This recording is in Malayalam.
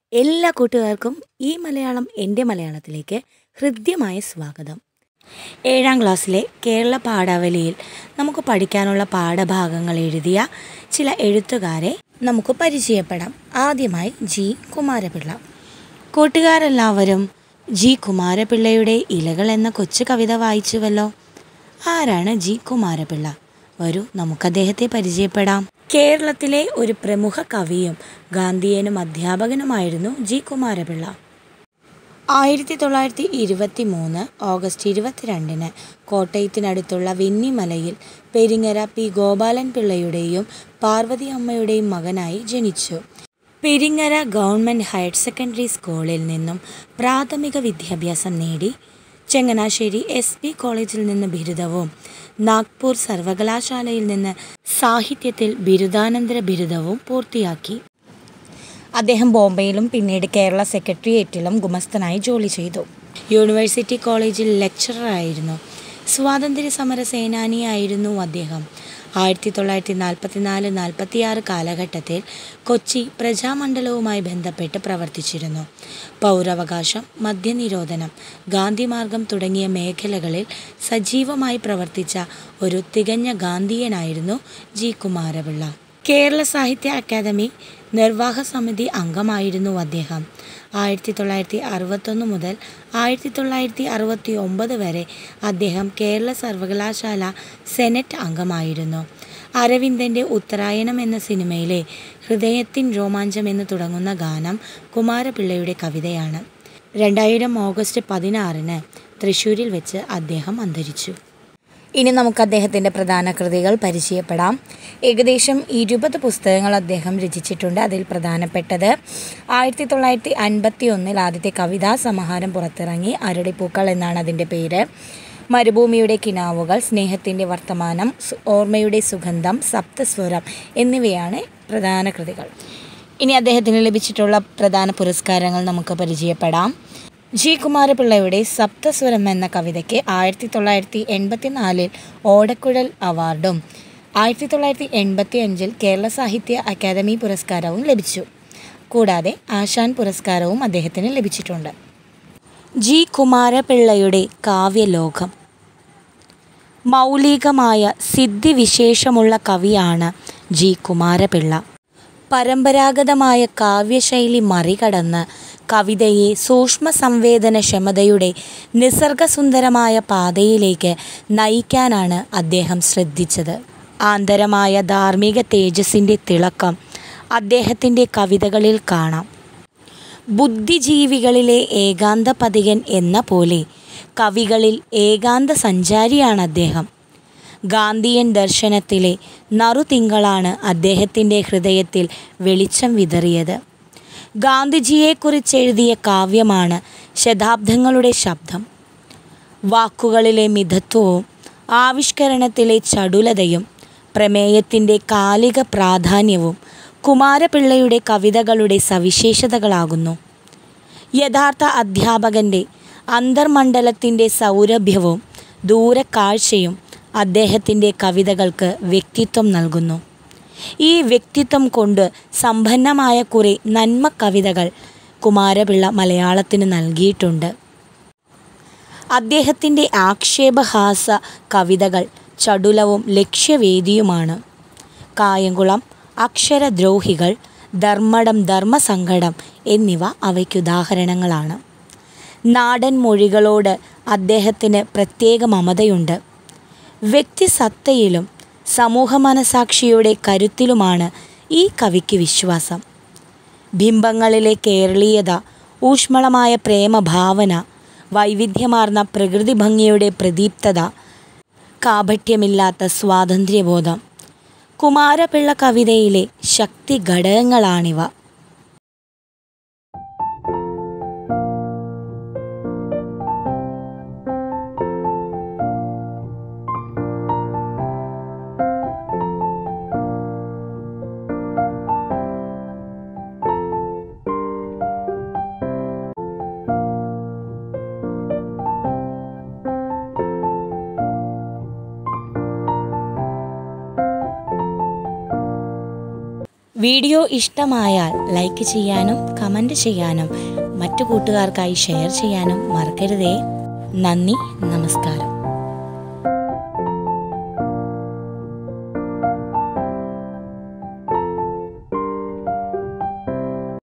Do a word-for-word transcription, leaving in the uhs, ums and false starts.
എല്ലാ കൂട്ടുകാർക്കും ഈ മലയാളം എൻ്റെ മലയാളത്തിലേക്ക് ഹൃദ്യമായ സ്വാഗതം. ഏഴാം ക്ലാസ്സിലെ കേരള പാഠാവലിയിൽ നമുക്ക് പഠിക്കാനുള്ള പാഠഭാഗങ്ങൾ എഴുതിയ ചില എഴുത്തുകാരെ നമുക്ക് പരിചയപ്പെടാം. ആദ്യമായി ജി കുമാരപിള്ള. കൂട്ടുകാരെല്ലാവരും ജി കുമാരപിള്ളയുടെ ഇലകൾ എന്ന കൊച്ചു കവിത വായിച്ചുവല്ലോ. ആരാണ് ജി കുമാരപിള്ള? വരൂ നമുക്ക് അദ്ദേഹത്തെ പരിചയപ്പെടാം. കേരളത്തിലെ ഒരു പ്രമുഖ കവിയും ഗാന്ധിയനും അധ്യാപകനുമായിരുന്നു ജി കുമാരപിള്ള. ആയിരത്തി തൊള്ളായിരത്തി ഇരുപത്തി മൂന്ന് ഓഗസ്റ്റ് ഇരുപത്തിരണ്ടിന് കോട്ടയത്തിനടുത്തുള്ള വെന്നിമലയിൽ പെരിങ്ങര പി ഗോപാലൻ പിള്ളയുടെയും പാർവതി അമ്മയുടെയും മകനായി ജനിച്ചു. പെരിങ്ങര ഗവൺമെൻറ് ഹയർ സെക്കൻഡറി സ്കൂളിൽ നിന്നും പ്രാഥമിക വിദ്യാഭ്യാസം നേടി. ചങ്ങനാശ്ശേരി എസ് പി കോളേജിൽ നിന്ന് ബിരുദവും നാഗ്പൂർ സർവകലാശാലയിൽ നിന്ന് സാഹിത്യത്തിൽ ബിരുദാനന്തര ബിരുദവും പൂർത്തിയാക്കി. അദ്ദേഹം ബോംബെയിലും പിന്നീട് കേരള സെക്രട്ടേറിയറ്റിലും ഗുമസ്തനായി ജോലി ചെയ്തു. യൂണിവേഴ്സിറ്റി കോളേജിൽ ലെക്ചററായിരുന്നു. സ്വാതന്ത്ര്യ സമര സേനാനിയായിരുന്നു അദ്ദേഹം. ആയിരത്തി തൊള്ളായിരത്തി നാൽപ്പത്തി നാല് നാൽപ്പത്തിയാറ് കാലഘട്ടത്തിൽ കൊച്ചി പ്രജാമണ്ഡലവുമായി ബന്ധപ്പെട്ട് പ്രവർത്തിച്ചിരുന്നു. പൗരാവകാശം, മദ്യനിരോധനം, ഗാന്ധിമാർഗം തുടങ്ങിയ മേഖലകളിൽ സജീവമായി പ്രവർത്തിച്ച ഒരു തികഞ്ഞ ഗാന്ധിയനായിരുന്നു ജി കുമാരപിള്ള. കേരള സാഹിത്യ അക്കാദമി നിർവാഹ സമിതി അംഗമായിരുന്നു അദ്ദേഹം. ആയിരത്തി തൊള്ളായിരത്തി അറുപത്തൊന്ന് മുതൽ ആയിരത്തി തൊള്ളായിരത്തി അറുപത്തി ഒമ്പത് വരെ അദ്ദേഹം കേരള സർവകലാശാല സെനറ്റ് അംഗമായിരുന്നു. അരവിന്ദൻ്റെ ഉത്തരായനം എന്ന സിനിമയിലെ ഹൃദയത്തിൻ രോമാഞ്ചം എന്ന് തുടങ്ങുന്ന ഗാനം കുമാരപിള്ളയുടെ കവിതയാണ്. രണ്ടായിരം ഓഗസ്റ്റ് പതിനാറിന് തൃശ്ശൂരിൽ വെച്ച് അദ്ദേഹം അന്തരിച്ചു. ഇനി നമുക്ക് അദ്ദേഹത്തിൻ്റെ പ്രധാന കൃതികൾ പരിചയപ്പെടാം. ഏകദേശം ഇരുപത് പുസ്തകങ്ങൾ അദ്ദേഹം രചിച്ചിട്ടുണ്ട്. അതിൽ പ്രധാനപ്പെട്ടത് ആയിരത്തി തൊള്ളായിരത്തി അൻപത്തി ഒന്നിൽ ആദ്യത്തെ കവിതാ സമാഹാരം പുറത്തിറങ്ങി. അരളിപ്പൂക്കൾ എന്നാണ് അതിൻ്റെ പേര്. മരുഭൂമിയുടെ കിനാവുകൾ, സ്നേഹത്തിൻ്റെ വർത്തമാനം, ഓർമ്മയുടെ സുഗന്ധം, സപ്തസ്വരം എന്നിവയാണ് പ്രധാന കൃതികൾ. ഇനി അദ്ദേഹത്തിന് ലഭിച്ചിട്ടുള്ള പ്രധാന പുരസ്കാരങ്ങൾ നമുക്ക് പരിചയപ്പെടാം. ജി കുമാരപിള്ളയുടെ സപ്തസ്വരം എന്ന കവിതയ്ക്ക് ആയിരത്തി തൊള്ളായിരത്തി എൺപത്തി നാലിൽ ഓടക്കുഴൽ അവാർഡും ആയിരത്തി തൊള്ളായിരത്തി എൺപത്തി അഞ്ചിൽ കേരള സാഹിത്യ അക്കാദമി പുരസ്കാരവും ലഭിച്ചു. കൂടാതെ ആശാൻ പുരസ്കാരവും അദ്ദേഹത്തിന് ലഭിച്ചിട്ടുണ്ട്. ജി കുമാരപിള്ളയുടെ കാവ്യലോകം. മൗലികമായ സിദ്ധിവിശേഷമുള്ള കവിയാണ് ജി കുമാരപിള്ള. പരമ്പരാഗതമായ കാവ്യശൈലി മറികടന്ന് കവിതയെ സൂക്ഷ്മ സംവേദനക്ഷമതയുടെ നിസർഗസുന്ദരമായ പാതയിലേക്ക് നയിക്കാനാണ് അദ്ദേഹം ശ്രദ്ധിച്ചത്. ആന്തരമായ ധാർമ്മിക തേജസ്സിൻ്റെ തിളക്കം അദ്ദേഹത്തിൻ്റെ കവിതകളിൽ കാണാം. ബുദ്ധിജീവികളിലെ ഏകാന്ത പഥികൻ എന്ന പോലെ കവികളിൽ ഏകാന്ത സഞ്ചാരിയാണ് അദ്ദേഹം. ഗാന്ധിയൻ ദർശനത്തിലെ നറുതിങ്കളാണ് അദ്ദേഹത്തിൻ്റെ ഹൃദയത്തിൽ വെളിച്ചം വിതറിയത്. ഗാന്ധിജിയെക്കുറിച്ചെഴുതിയ കാവ്യമാണ് ശതാബ്ദങ്ങളുടെ ശബ്ദം. വാക്കുകളിലെ മിതത്വവും ആവിഷ്കരണത്തിലെ ചടുലതയും പ്രമേയത്തിൻ്റെ കാലിക പ്രാധാന്യവും കുമാരപിള്ളയുടെ കവിതകളുടെ സവിശേഷതകളാകുന്നു. യഥാർത്ഥ അധ്യാപകൻ്റെ അന്തർമണ്ഡലത്തിൻ്റെ സൗരഭ്യവും ദൂരക്കാഴ്ചയും അദ്ദേഹത്തിൻ്റെ കവിതകൾക്ക് വ്യക്തിത്വം നൽകുന്നു. ഈ വ്യക്തിത്വം കൊണ്ട് സമ്പന്നമായ കുറേ നന്മ കവിതകൾ കുമാരപിള്ള മലയാളത്തിന് നൽകിയിട്ടുണ്ട്. അദ്ദേഹത്തിൻ്റെ ആക്ഷേപഹാസ കവിതകൾ ചടുലവും ലക്ഷ്യവേദിയുമാണ്. കായംകുളം, അക്ഷരദ്രോഹികൾ, ധർമ്മടം ധർമ്മസങ്കടം എന്നിവ അവയ്ക്കുദാഹരണങ്ങളാണ്. നാടൻ മൊഴികളോട് അദ്ദേഹത്തിന് പ്രത്യേക മമതയുണ്ട്. വ്യക്തിസത്തയിലും സമൂഹ മനസാക്ഷിയുടെ കരുത്തിലുമാണ് ഈ കവിക്ക് വിശ്വാസം. ബിംബങ്ങളിലെ കേരളീയത, ഊഷ്മളമായ പ്രേമഭാവന, വൈവിധ്യമാർന്ന പ്രകൃതി ഭംഗിയുടെ പ്രദീപ്തത, കാപട്യമില്ലാത്ത സ്വാതന്ത്ര്യബോധം കുമാരപിള്ള കവിതയിലെ ശക്തി ഘടകങ്ങളാണിവ. വീഡിയോ ഇഷ്ടമായാൽ ലൈക്ക് ചെയ്യാനും കമൻറ്റ് ചെയ്യാനും മറ്റു കൂട്ടുകാർക്കായി ഷെയർ ചെയ്യാനും മറക്കരുതേ. നന്ദി, നമസ്കാരം.